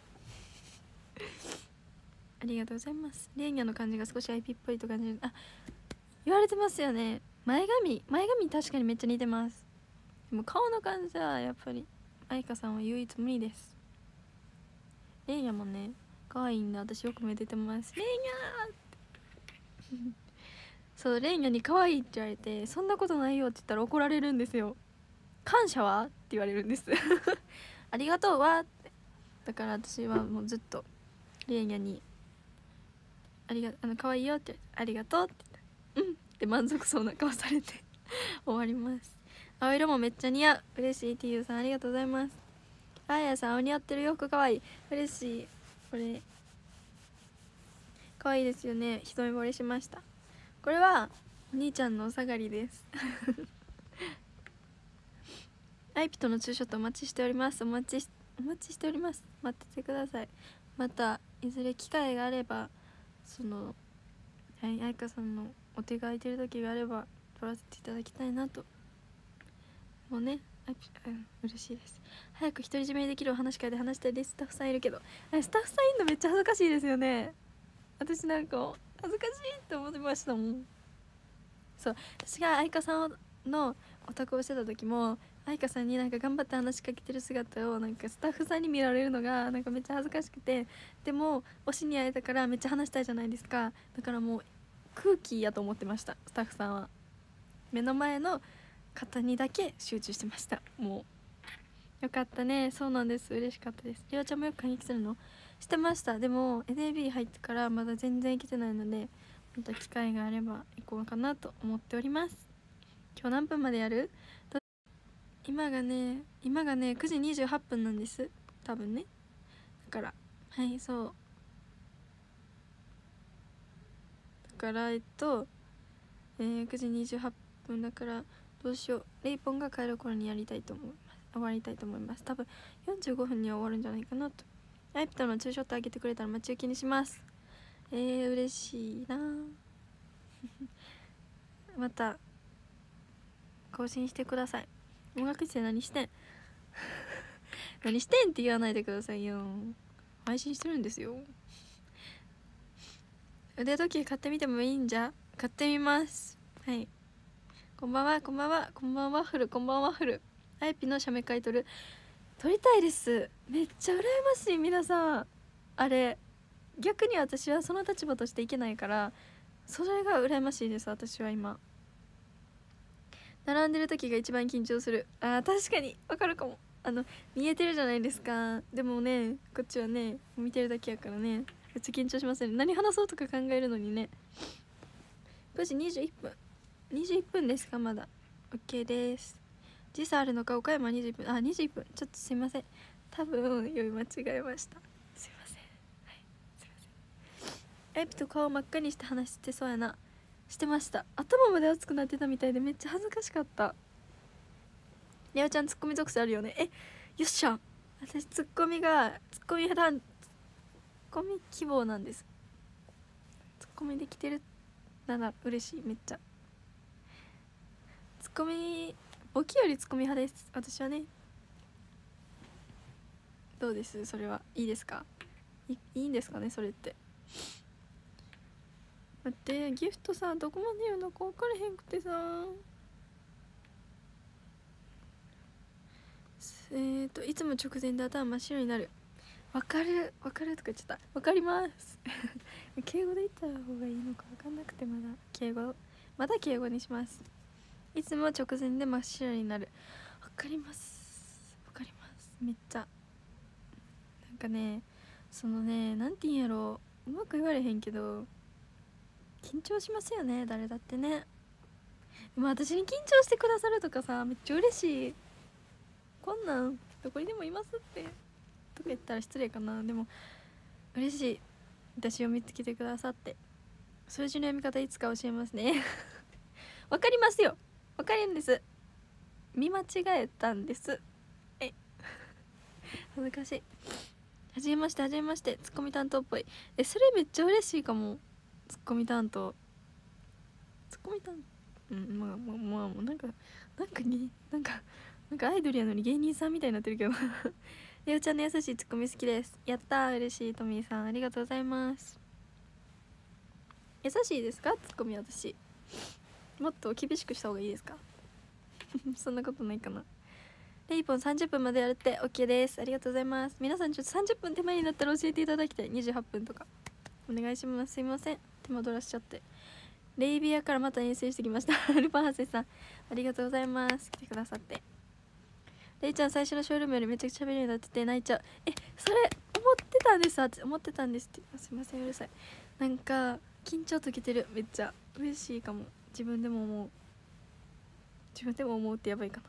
ありがとうございます。レーニャの感じが少し アイピー っぽいと感じる。あ、言われてますよね。前髪前髪確かにめっちゃ似てます。でも顔の感じはやっぱり愛花さんは唯一無二です。レーニャもね可愛いんで、私よくめでてます。レーニャーそう、レーニャに可愛いって言われて、そんなことないよって言ったら怒られるんですよ。感謝はって言われるんですありがとうはって。だから私はもうずっとレーニャにありがあの可愛いよってありがとうって言ったらうんって満足そうな顔されて終わります。青色もめっちゃ似合う、嬉しい。 ティーユー さんありがとうございます。あやさんお似合ってる洋服かわいい、嬉しい。これかわいいですよね。一目惚れしました。これはお兄ちゃんのお下がりですアイピとのツーショットお待ちしております。お待ちしお待ちしております。待っててください。またいずれ機会があれば、そのはい愛花さんのお手が空いてる時があれば撮らせていただきたいなと。もうね、あ、うん、嬉しいです。早く独り占めできるお話会で話したいです。スタッフさんいるけど、スタッフさんいるのめっちゃ恥ずかしいですよね。私なんか恥ずかしいって思ってましたもん。そう、私が愛花さんのオタクをしてた時も、愛花さんになんか頑張って話しかけてる姿をなんかスタッフさんに見られるのがなんかめっちゃ恥ずかしくて、でも推しに会えたからめっちゃ話したいじゃないですか。だからもう空気やと思ってました。スタッフさんは目の前の方にだけ集中してました。もうよかったね。そうなんです、嬉しかったです。りおちゃんもよく感激するのしてました。でも エヌエービー 入ってからまだ全然行けてないので、また機会があれば行こうかなと思っております。今日何分までやる？今がね今がねくじにじゅうはっぷんなんです多分ね。だからはいそうだからえっと、えー、くじにじゅうはっぷんだからどうしよう。レイポンが帰る頃にやりたいと思います。終わりたいと思います。多分よんじゅうごふんには終わるんじゃないかなと。アイピとのツーショットあげてくれたら待ち受けにします。えー、嬉しいなまた更新してください。音楽室で何してん何してんって言わないでくださいよ。配信してるんですよ。腕時計買ってみてもいいんじゃ。買ってみます。はい、こんばんはこんばんはこんばんはワッフル、こんばんはワッフル。アイピの写メ買い取る撮りたいです。めっちゃ羨ましい。皆さんあれ逆に私はその立場としていけないから、それが羨ましいです。私は今並んでる時が一番緊張する。あー確かにわかるかも。あの見えてるじゃないですか。でもねこっちはね見てるだけやからね、めっちゃ緊張しますね。何話そうとか考えるのにね。くじにじゅういっぷんにじゅういっぷんですか。まだ OK です。時差あるのか。岡山にじゅういっぷん、あにじゅういっぷん、ちょっとすいません、多分読み間違えました。すいません、はい、すいません。エピと顔真っ赤にして話してそうやな。してました。頭まで熱くなってたみたいでめっちゃ恥ずかしかった。レオちゃんツッコミ属性あるよね。えよっしゃ、私ツッコミがツッコミだツッコミ希望なんです。ツッコミできてるなら嬉しい。めっちゃツッコミ、ボケよりツッコミ派です、私はね。どうです？それはいいですか？ い, いいんですかねそれって。待って、ギフトさどこまで言うのか分からへんくてさ。えーといつも直前で頭真っ白になる。分かる分かるとか言っちゃった。分かります敬語で言った方がいいのか分かんなくて、まだ敬語まだ敬語にします。いつも直前で真っ白になる。分かります分かります。めっちゃなんかね、そのね、なんて言うんやろう、うまく言われへんけど緊張しますよね、誰だってね。でも私に緊張してくださるとかさ、めっちゃ嬉しい。こんなんどこにでもいますってとか言ったら失礼かな。でも嬉しい、私を見つけてくださって。数字の読み方いつか教えますねわかりますよ、 わかるんです。見間違えたんです。え恥ずかしい。はじめましてはじめまして、ツッコミ担当っぽい。えそれめっちゃ嬉しいかも。ツッコミ担当ツッコミ担当うんまあまあまあもうなんかなんかになんかなんかアイドルやのに芸人さんみたいになってるけどレオちゃんの優しいツッコミ好きです。やったー、嬉しい。トミーさんありがとうございます。優しいですかツッコミ。私もっと厳しくした方がいいですかそんなことないかな。レイポンさんじゅっぷんまでやるって OK です。ありがとうございます。皆さんちょっとさんじゅっぷん手前になったら教えていただきたい。にじゅうはっぷんとかお願いします。すいません手間取らしちゃって。レイビアからまた遠征してきましたルパンハセさんありがとうございます。来てくださって。レイちゃん最初のショールームよりめちゃくちゃ喋るようになってて泣いちゃう。えそれ思ってたんです。思ってたんですってすいませんうるさい。なんか緊張解けてる。めっちゃ嬉しいかも。自分でも思う自分でも思うってやばいかな。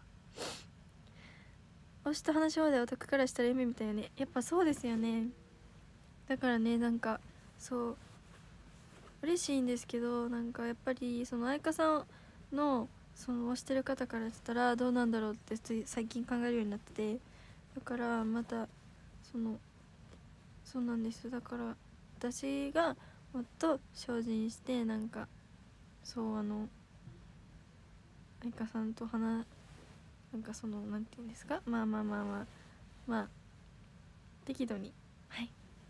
推しと話し放題オタクからしたら夢みたいよね。やっぱそうですよね。だからねなんかそう嬉しいんですけど、なんかやっぱりその愛花さんのその推してる方からしたらどうなんだろうって最近考えるようになってて、だからまたそのそうなんです。だから私がもっと精進してなんかそうあの愛花さんと話なんかそのなんていうんですか、まあまあまあまあまあ適度にはい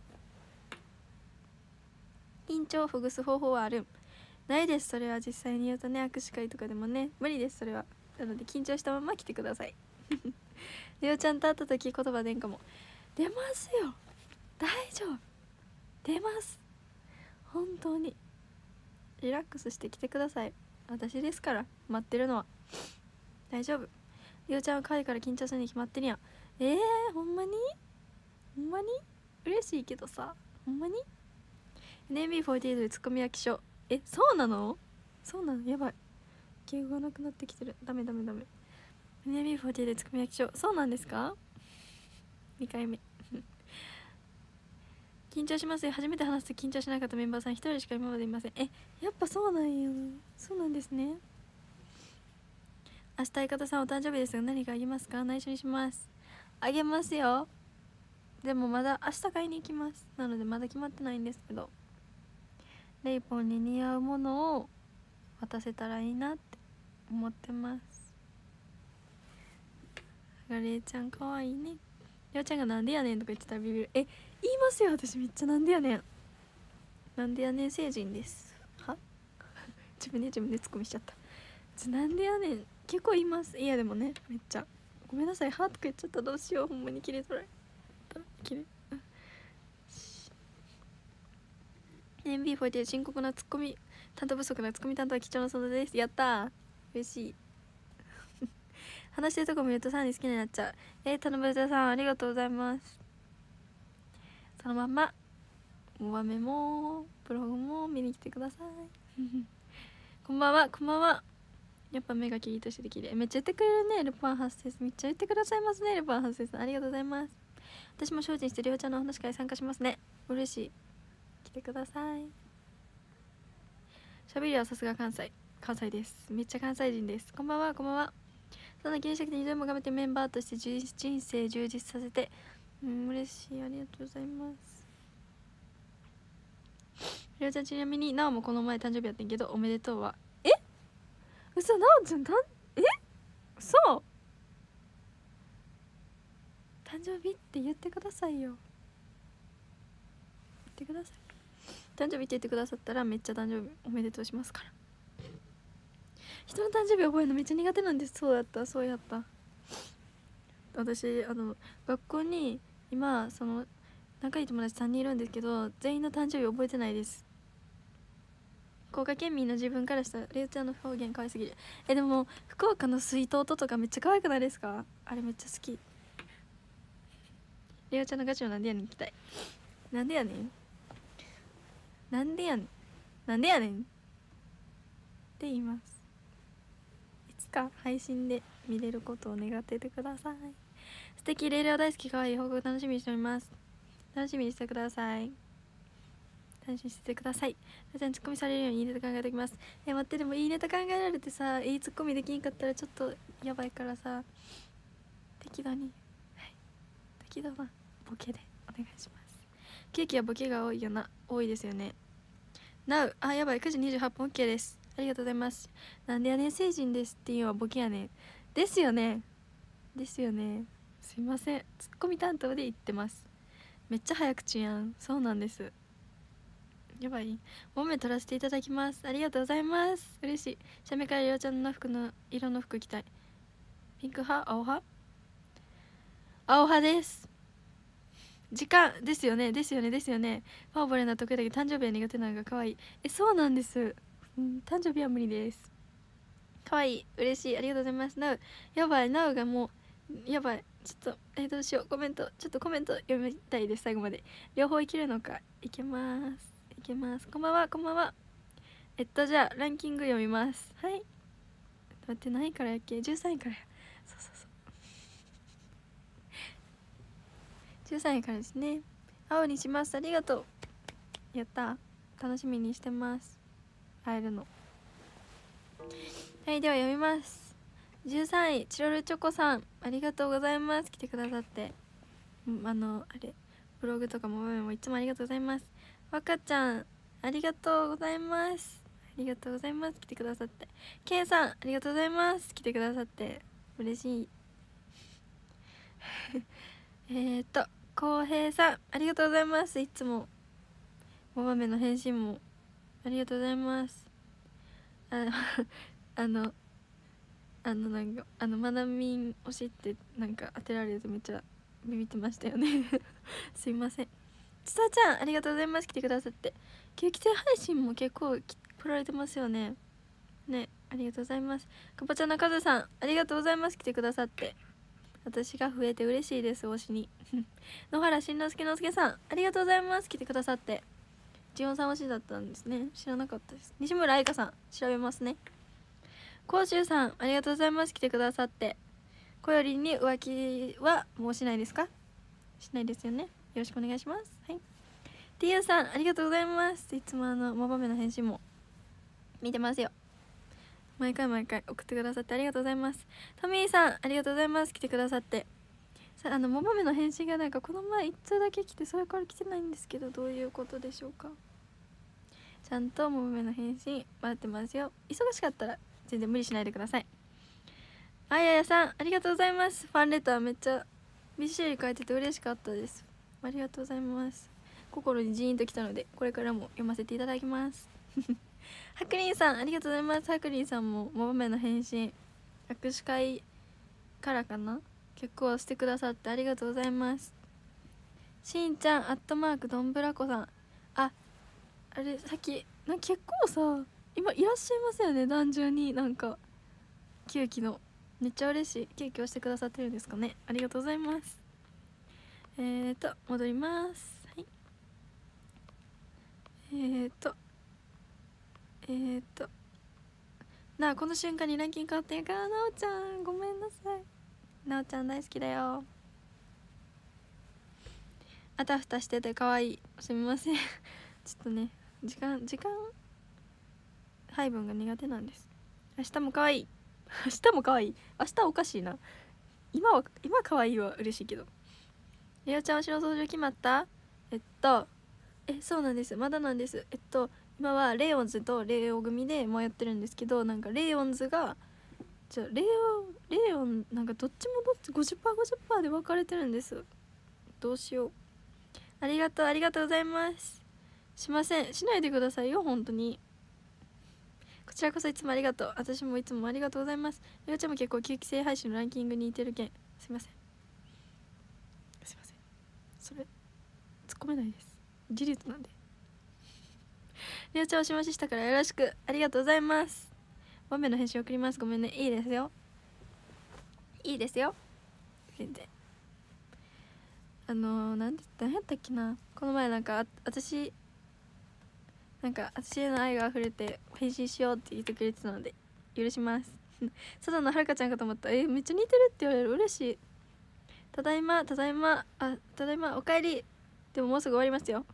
緊張をほぐす方法はあるないです。それは実際に言うとね握手会とかでもね無理です。それはなので緊張したまま来てくださいレオちゃんと会った時言葉出んかも。出ますよ大丈夫出ます本当にリラックスして来てください。私ですから待ってるのは大丈夫。レオちゃんは可愛いから緊張するに決まってるやん。えー、ほんまにほんまに嬉しいけどさほんまに エヌエムビーフォーティーエイト でツッコミは希少。えそうなのそうなのやばい敬語がなくなってきてる。ダメダメダメ エヌエムビーフォーティーエイト でツッコミは希少そうなんですか。にかいめ緊張しますよ。初めて話すと緊張しなかったメンバーさん一人しか今までいません。えやっぱそうなんや。そうなんですね。明日相方さんお誕生日ですが何かあげますか。内緒にします。あげますよ。でもまだ明日買いに行きます。なのでまだ決まってないんですけどレイポンに似合うものを渡せたらいいなって思ってます。レイちゃんかわいいね。レオちゃんがなんでやねんとか言ってたらビビる。え言いますよ私めっちゃなんでやねんなんでやねん成人ですは自分で自分でツッコミしちゃった。なんでやねん結構言います。いやでもねめっちゃごめんなさいはとか言っちゃった。どうしようほんまに切れとられ切れ エヌエムビーフォーティーエイト 深刻なツッコミ担当不足なツッコミ担当は貴重な存在です。やったー嬉しい話してるとこ見るとさらに好きになっちゃう。えー、田辺さんありがとうございます。そのまんま上目もブログも見に来てくださいこんばんはこんばんは。やっぱ目がキリッとしてて綺麗。めっちゃ言ってくれるねルパン発生。めっちゃ言ってくださいますねルパン発生さんありがとうございます。私も精進してりょうちゃんのお話会参加しますね。嬉しい来てください。しゃべりはさすが関西関西です。めっちゃ関西人です。こんばんはこんばんは。そんな気にしなくてにども頑張ってメンバーとして人生充実させてうん嬉しいありがとうございます。りょうちゃんちなみになおもこの前誕生日やってんけどおめでとうはえ嘘なおちゃんたんえそう誕生日って言ってくださいよ。言ってください。誕生日って言ってくださったらめっちゃ誕生日おめでとうしますから。人の誕生日覚えるのめっちゃ苦手なんです。そうやったそうやった私あの学校に今その仲いい友達さんにんいるんですけど全員の誕生日覚えてないです。福岡県民の自分からしたらレオちゃんの表現可愛すぎる。えでも福岡の水筒音とかめっちゃ可愛くないですか。あれめっちゃ好き。レオちゃんのガチのなんでやねん聞きたい。なんでやねんなんでやねんなんでやねんって言います。いつか配信で見れることを願っててください。素敵レイレオ大好き可愛い報告楽しみにしております。楽しみにしてください。 楽しみにしててください。なおちゃんツッコミされるようにいいネタ考えておきます。え待って、でもいいネタ考えられてさ、いいツッコミできんかったらちょっとやばいからさ、適度に、はい、適度なボケでお願いします。ケーキはボケが多いよな。多いですよね。なう、あ、やばい、くじにじゅうはっぷん OK です。ありがとうございます。なんでやねん成人ですっていうのはボケやねん。ですよね。ですよね。すいません。ツッコミ担当で言ってます。めっちゃ早口やん。そうなんです。やばい。もめ取らせていただきます。ありがとうございます。嬉しい。写メからりょうちゃんの服の色の服着たい。ピンク派？青派？青派です。時間ですよね。ですよね。ですよね。パオボレな得意だけど誕生日は苦手なのが可愛い。え、そうなんです。うん、誕生日は無理です。可愛い。嬉しい。ありがとうございます。なう。やばい。なうがもう、やばい。ちょっと、えー、どうしよう。コメント。ちょっとコメント読みたいです。最後まで。両方いけるのか。いけます。いけます。こんばんは。こんばんは。えっと、じゃあ、ランキング読みます。はい。待って、何位からやっけ ?じゅうさん 位からや。そうそうそう。じゅうさんいからですね。青にします。ありがとう。やった。楽しみにしてます。会えるの。はい、では読みます。じゅうさんい、チロルチョコさん。ありがとうございます。来てくださって。うん、あの、あれ、ブログとかもメモもいつもありがとうございます。若ちゃん、ありがとうございます。ありがとうございます。来てくださって。ケンさん、ありがとうございます。来てくださって。嬉しい。えっと、こうへいさん、ありがとうございます。いつもモバメの返信もありがとうございます。ああのあのなんかあのマナミン推しってなんか当てられてめっちゃビビってましたよねすいません。ちさちゃん、ありがとうございます。来てくださって。定期性配信も結構来られてますよね。ね、ありがとうございます。かぼちゃのカズさん、ありがとうございます。来てくださって。私が増えて嬉しいです。推しに野原しんのすけのすけさん、ありがとうございます。来てくださって。ジオンさん推しだったんですね。知らなかったです。西村愛香さん、調べますね。甲州さん、ありがとうございます。来てくださって。こよりに浮気はもうしないですか？しないですよね。よろしくお願いします。はい。ティーユーさん、ありがとうございます。いつもあのモバメの返信も見てますよ。毎回毎回送ってくださってありがとうございます。トミーさん、ありがとうございます。来てくださって。さあのモバメの返信がなんかこの前一通だけ来て、それから来てないんですけど、どういうことでしょうか。ちゃんとモバメの返信待ってますよ。忙しかったら全然無理しないでください。あややさん、ありがとうございます。ファンレターめっちゃびっしり書いてて嬉しかったです。ありがとうございます。心にジーンときたので、これからも読ませていただきますハクリンさん、ありがとうございます。ハクリンさんもモバメの返信握手会からかな、結構してくださってありがとうございます。しんちゃん、アットマークどんぶらこさん、ああれさっきな結構さ今いらっしゃいますよね。壇上になんかケーキのめっちゃ嬉しいケーキをしてくださってるんですかね。ありがとうございます。えーと戻ります。はい、えーとえーとなあ、この瞬間にランキング変わってるから、なおちゃんごめんなさい。なおちゃん大好きだよ。あたふたしてて可愛い。すみませんちょっとね時間時間配分が苦手なんです。明日も可愛い明日も可愛い明日おかしいな。今は今可愛いは嬉しいけど。レオちゃん推しの掃除決まった？えっとえそうなんです、まだなんです。えっと今はレイオンズとレイオ組で迷ってるんですけど、なんかレイオンズがじゃあレイオンレイオンなんかどっちもどっち ごじゅっパーセントごじゅっパーセント で分かれてるんです。どうしよう。ありがとうありがとうございます。しません、しないでくださいよ本当に。こちらこそいつもありがとう。私もいつもありがとうございます。レオちゃんも結構旧規制配信のランキングに似てるけんすいませんすいません、それ突っ込めないです、事実なんで。レオちゃんおしまししたからよろしく。ありがとうございます。ワンメの返信送ります。ごめんね。いいですよいいですよ全然。あのー、なんで何やったっけな、この前なんかあ私なんか私への愛が溢れて返信しようって言ってくれてたので許します佐藤のはるかちゃんかと思った。えめっちゃ似てるって言われる、嬉しい。ただいまただいまあただいまおかえり。でももうすぐ終わりますよ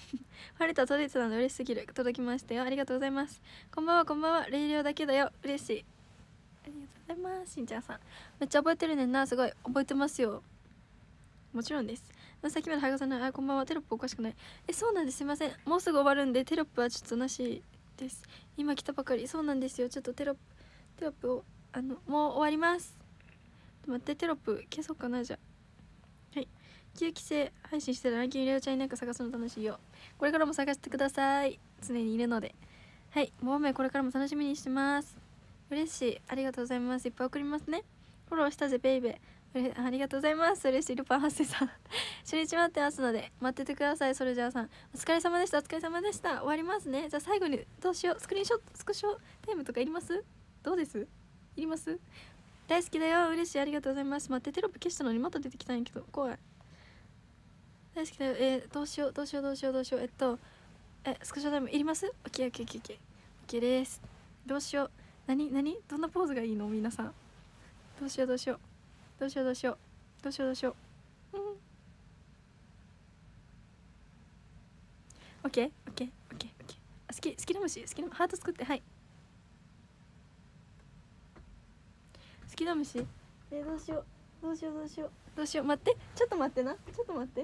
晴れた届いてたので嬉しすぎる。届きましたよ。ありがとうございます。こんばんはこんばんは。霊量だけだよ。嬉しい。ありがとうございます。しんちゃんさんめっちゃ覚えてるねんな。すごい覚えてますよ。もちろんです。さっきまではがさない。あ、こんばんは。テロップおかしくない。え、そうなんです。すいません。もうすぐ終わるんでテロップはちょっとなしです。今来たばかり。そうなんですよ。ちょっとテロップテロップをあのもう終わります。待って、テロップ消そうかな。じゃあはい旧規制配信してたらランキングレオちゃんいなんか探すの楽しいよ。これからも探してください。常にいるので。はい、もうめこれからも楽しみにしてます。嬉しい。ありがとうございます。いっぱい送りますね。フォローしたぜベイベー。ありがとうございます。嬉しい。ルパンハッセさん初日待ってますので待っててください。それじゃあさんお疲れ様でした。お疲れ様でした。終わりますね。じゃあ最後にどうしよう。スクリーンショットスクショタイムとかいります？どうです？いります？大好きだよ。嬉しい。ありがとうございます。待って、テロップ消したのにまた出てきたんやけど怖い。大好きだよ。えー、どうしようどうしようどうしようどうしよう。えっとえスクショタイムいります？オッケーオッケーオッケーオッケーオッケーです。どうしよう。何何どんなポーズがいいの皆さん。どうしようどうしようどうしようどうしようどうしようどうしよう。うんオッケーオッケーオッケーオッケー。好き好きな虫好きなハート作って。はい。好きな虫えー、どうしようどうしようどうしようどうしよう。待ってちょっと待ってなちょっと待って。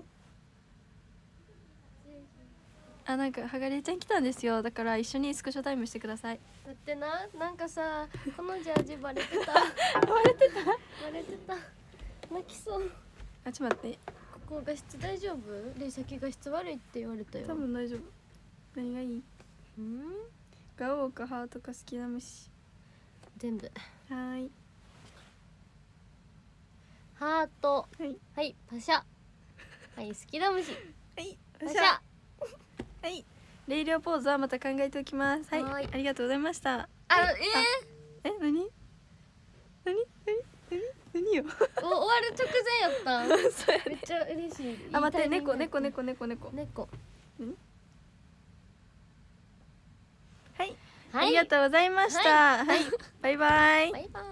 あ、なんかはがれちゃん来たんですよ。だから一緒にスクショタイムしてください。 だってな、なんかさこのジャージバレてたバレてたバレてた泣きそう。 あ、ちょっと待って。 ここ画質大丈夫？レイ先画質悪いって言われたよ。 多分大丈夫。何がいい？ うんガオーかハートか好きな虫。 全部はーい。 ハートはいはいパシャはい好きな虫はいパシャはい。レイリオポーズはまた考えておきます。はい、 はいありがとうございました。 あ、 はいええ、なに？なに？なに？なに？何よ。 ー、お終わる直前やったそうやね。 めっちゃ嬉しい。 あ、待って、 いいタイミング猫猫猫猫猫。 猫はい、 はいありがとうございました。はい、バイバイ。 バイバイ。